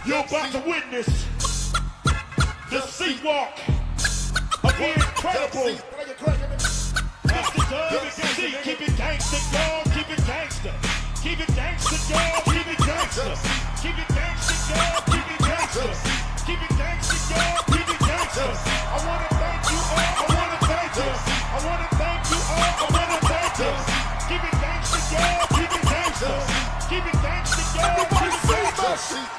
You're about to witness the sea walk of the incredible Mr. WC. Keep it gangsta, dog. Keep it gangsta. Keep it gangsta, dog. Keep it gangsta. Keep it gangsta, dog. Keep it gangsta. Keep it gangsta, dog. Keep it gangsta. I wanna thank you all. I wanna thank you. I wanna thank you all. I wanna thank you. Keep it gangsta, dog. Keep it gangsta. Keep it gangsta, dog. Keep it gangsta.